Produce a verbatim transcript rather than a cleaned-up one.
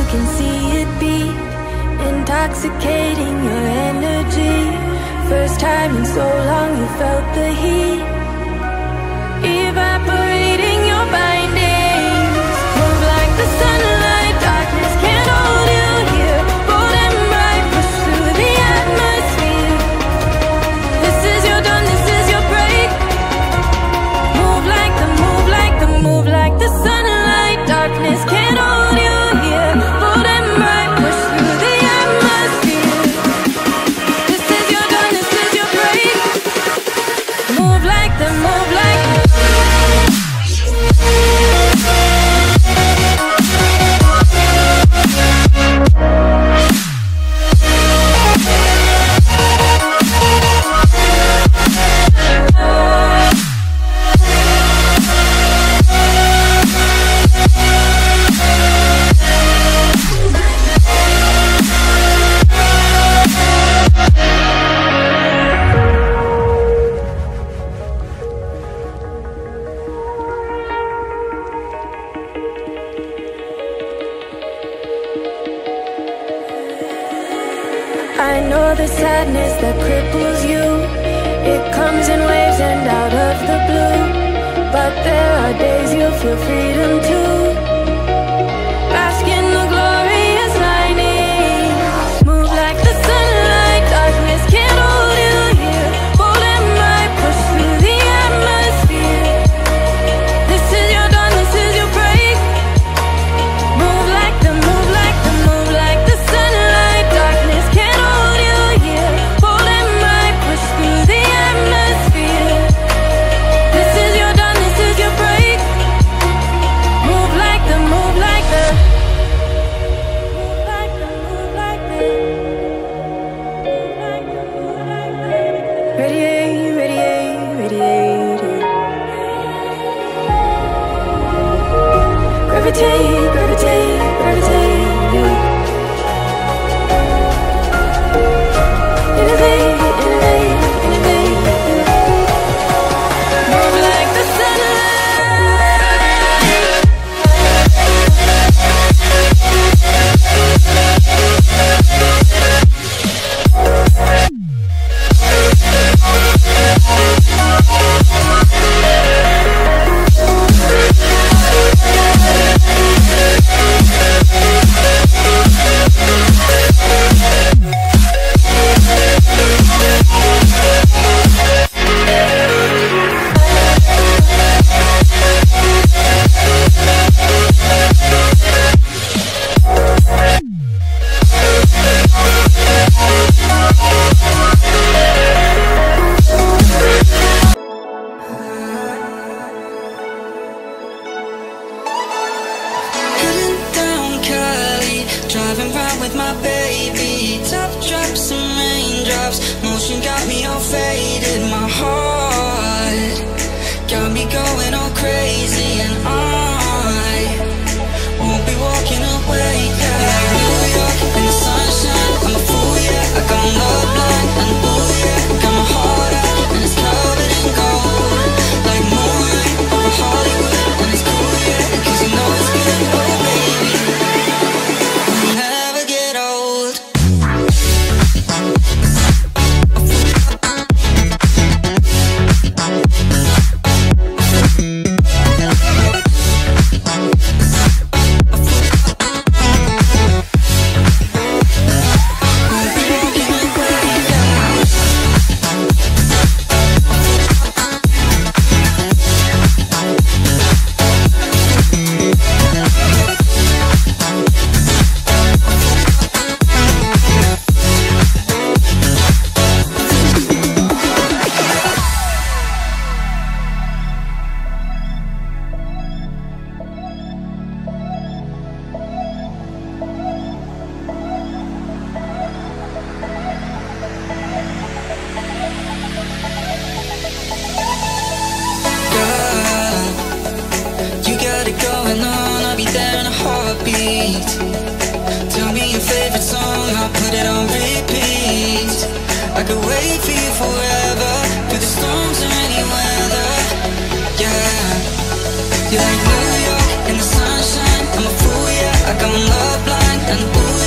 can see it beat, intoxicating your energy. First time in so long you felt the heat, evaporating your bindings. Move like the sunlight, darkness can't hold you here. Bold and bright, push through the atmosphere. This is your dawn, this is your break. Move like the, move like the, move like the sunlight, darkness can't hold you here. Bold and bright, push through the atmosphere. This is your dawn, this is your break. Move like the, move like the. I know the sadness that cripples you. It comes in waves and out of the blue. But there are days you'll feel freedom too. Bask in the glorious lightning. Move like the sunlight, darkness can't hold you here. Bold and bright, push through the atmosphere. This is your dawn, this is your break. Move like the, move like the, move like the sunlight, darkness can't hold you here. Bold and bright, push through the atmosphere. This is your dawn, this is your break. Move like the, move like the, move like the, move like the, move like the, move like the. Radiate, radiate, radiate. Gravitate, gravitate, gravitate. Innovate, innovate, innovate. Move like the driving round with my baby. Top drops and raindrops, motion got me all faded. My heart got me going all crazy, and I won't be walking away. Yeah, New York in the sunshine, I'm a fool, yeah. I got love blind, and ooh yeah, got my heart out and it's covered in gold, like moonlight over Hollywood, and it's cool, yeah, 'cause you know it's good, oh baby. Never get old. Going on, I'll be there in a heartbeat. Tell me your favorite song, I'll put it on repeat. I could wait for you forever, through the storms or any weather. Yeah, you're like New York in the sunshine, I'm a fool, yeah. I got love blind, And ooh,